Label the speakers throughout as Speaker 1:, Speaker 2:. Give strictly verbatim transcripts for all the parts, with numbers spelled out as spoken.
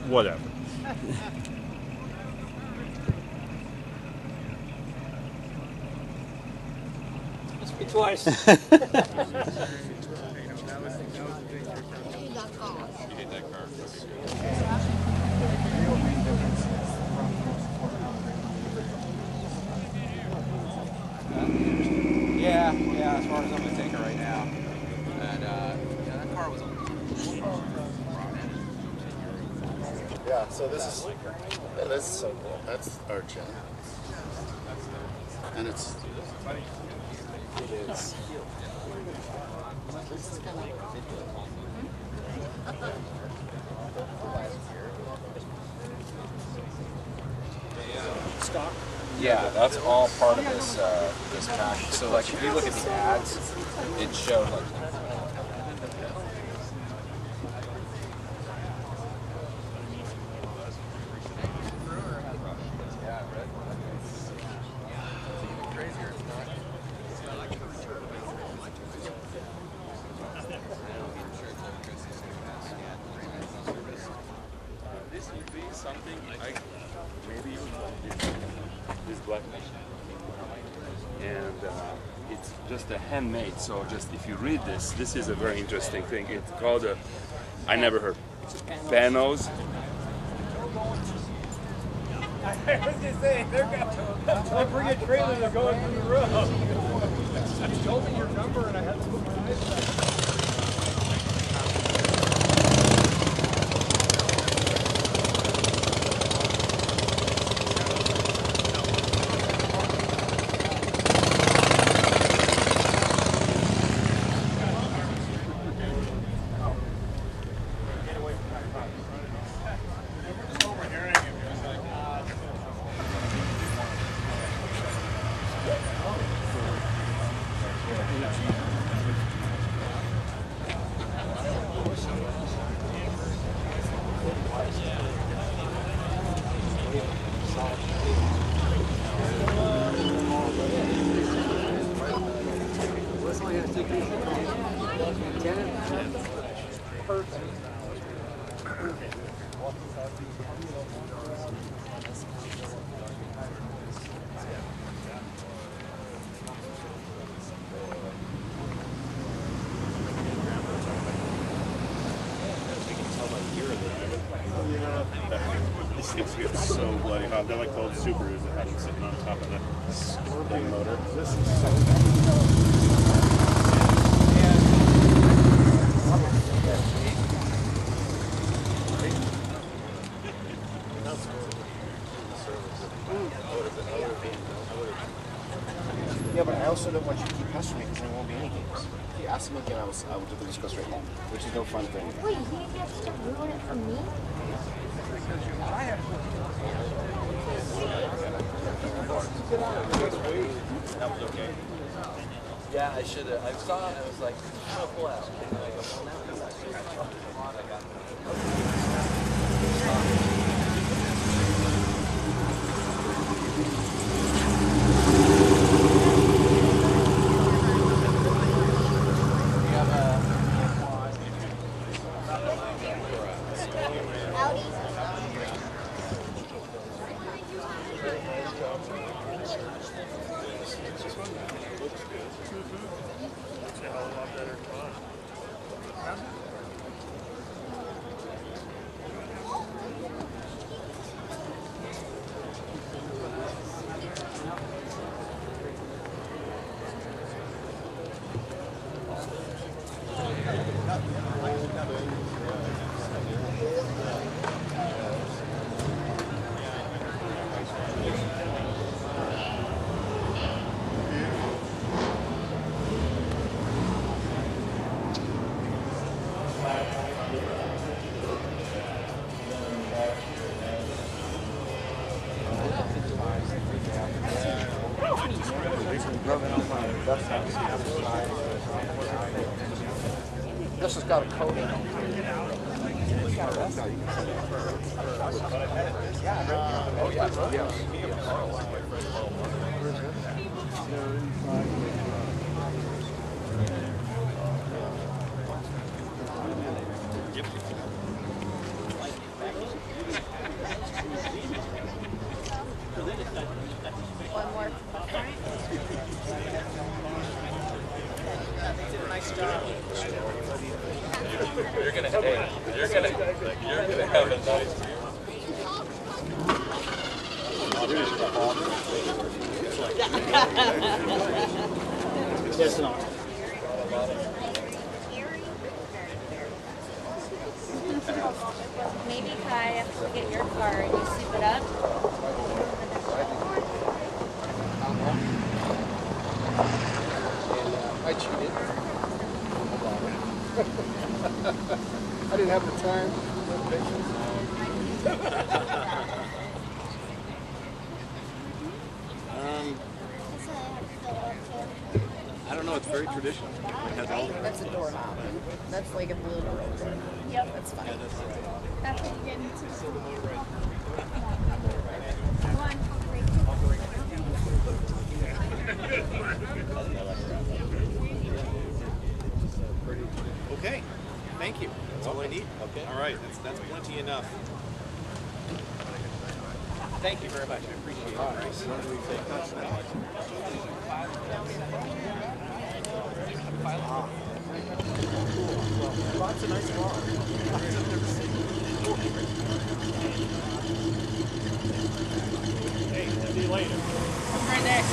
Speaker 1: whatever.
Speaker 2: Must be twice.
Speaker 3: Yeah, yeah, as far as I'm going to take it right now. And, uh, yeah, that car was a
Speaker 4: Yeah, so this is, yeah, this is so cool. That's our gym. And it's, it is. This is kind of
Speaker 2: Stock.
Speaker 3: Yeah, that's all part of this uh, this package. So like if you look at the ads, it showed like
Speaker 1: This would be something like maybe you would this black and uh, it's just a handmade. So just if you read this, this is a very interesting thing. It's called a, I never heard, Panos.
Speaker 2: I was just saying, they're going. They bring a trailer, they're going through the road. You told me your number, and I had to put my eyes back.
Speaker 1: These things get so bloody hot. They're like the old Subarus that have them sitting on top of the scorpion motor. This is so
Speaker 4: yeah, but I also don't want you to keep pestering me because there won't be any games. If you ask me again, I will, I will do the discuss right now, which is no fun for anyone.
Speaker 5: Wait, you have to ruin it for me?
Speaker 3: that was okay. Yeah, I should have. I saw it. I was like, I'm gonna pull out. And I go, well, now it's actually I got
Speaker 4: This has got a coating. Oh yeah, yeah.
Speaker 3: You're gonna have a nice year.
Speaker 2: Yes, no.
Speaker 5: Maybe Kai, after you get your car and you soup it up.
Speaker 4: I cheated. I didn't have the time. No patience.
Speaker 6: Um, I don't know. It's very traditional. It has all the
Speaker 7: That's a doorknob. That's like a blue doorknob. Yep, that's fine.
Speaker 6: Yeah, that's right.
Speaker 5: That's what you get into.
Speaker 6: Okay. Thank you. That's all I need.
Speaker 3: Okay.
Speaker 6: All right. That's that's plenty enough. Thank you very much. I appreciate it, Bryce.
Speaker 4: Lots of nice lawn.
Speaker 2: Hey, see you later.
Speaker 7: Right next.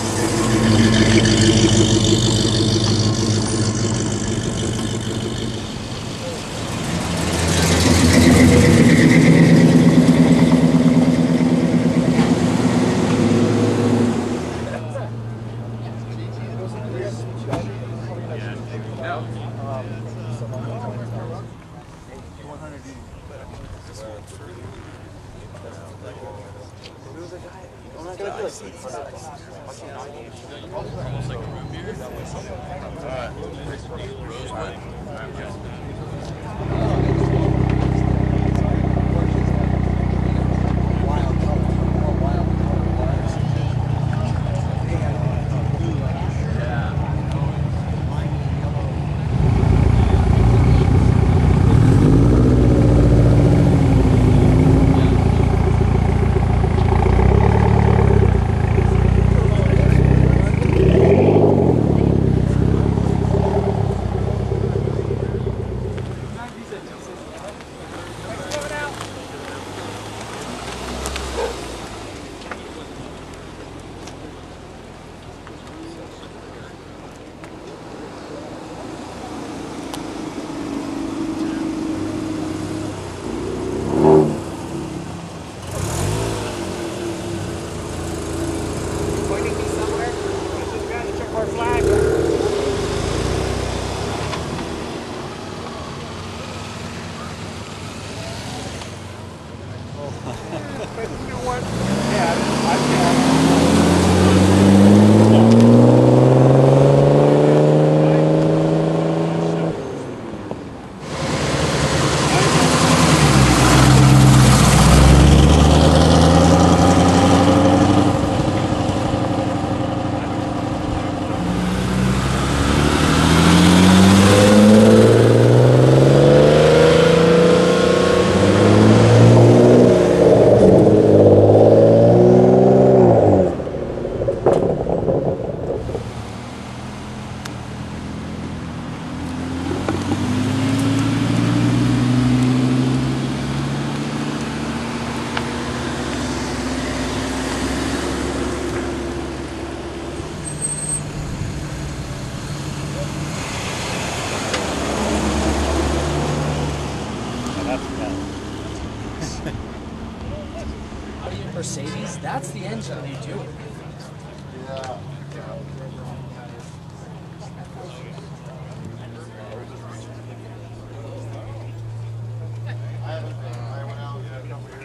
Speaker 8: Mercedes, that's the engine they do.
Speaker 4: Yeah. I haven't been. I went out a couple years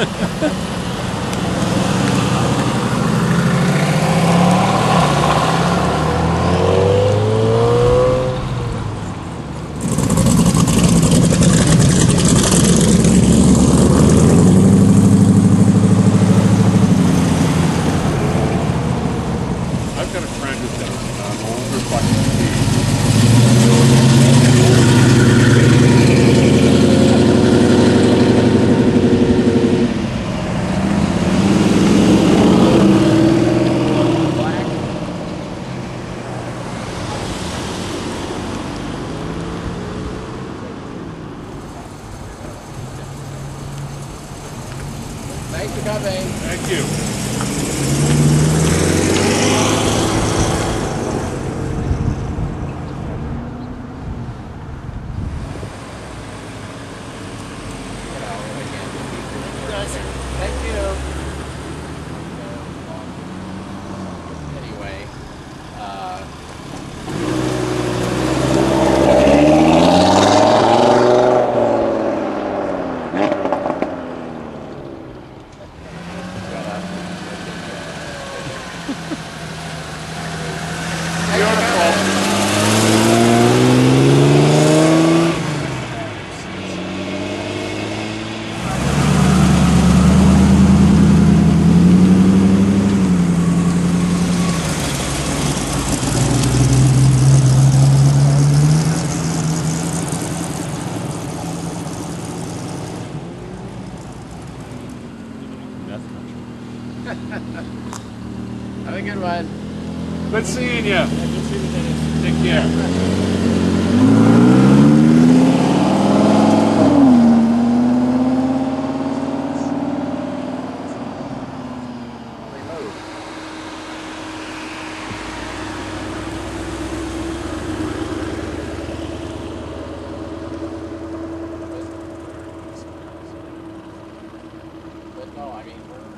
Speaker 1: I've got a friend who's got an older fucking key.
Speaker 8: Thanks for coming.
Speaker 1: Thank you.
Speaker 8: Thank you. Anyway, uh, have a good one.
Speaker 1: Good seeing you. Take care.
Speaker 8: But no, I mean, we're